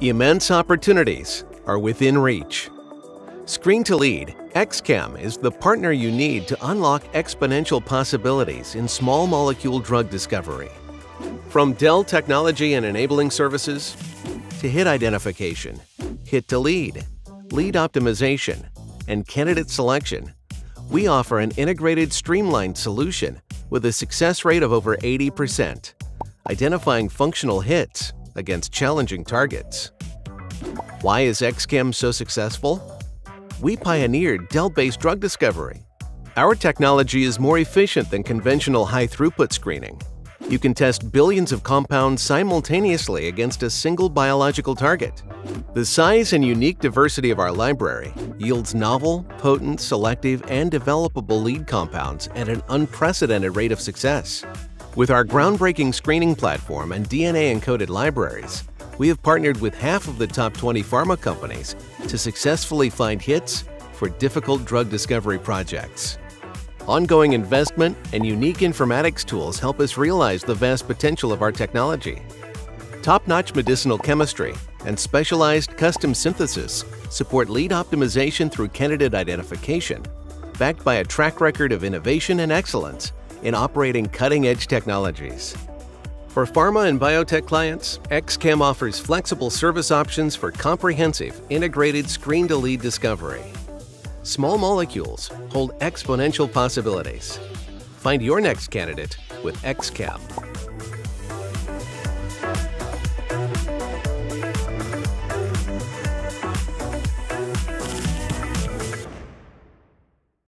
Immense opportunities are within reach. Screen to Lead, X-Chem is the partner you need to unlock exponential possibilities in small molecule drug discovery. From Dell technology and enabling services to hit identification, hit to lead, lead optimization, and candidate selection, we offer an integrated, streamlined solution with a success rate of over 80%, identifying functional hits against challenging targets. Why is X-Chem so successful? We pioneered Dell-based drug discovery. Our technology is more efficient than conventional high-throughput screening. You can test billions of compounds simultaneously against a single biological target. The size and unique diversity of our library yields novel, potent, selective, and developable lead compounds at an unprecedented rate of success. With our groundbreaking screening platform and DNA-encoded libraries, we have partnered with half of the top 20 pharma companies to successfully find hits for difficult drug discovery projects. Ongoing investment and unique informatics tools help us realize the vast potential of our technology. Top-notch medicinal chemistry and specialized custom synthesis support lead optimization through candidate identification, backed by a track record of innovation and excellence in operating cutting-edge technologies. For pharma and biotech clients, X-Chem offers flexible service options for comprehensive, integrated screen-to-lead discovery. Small molecules hold exponential possibilities. Find your next candidate with X-Chem.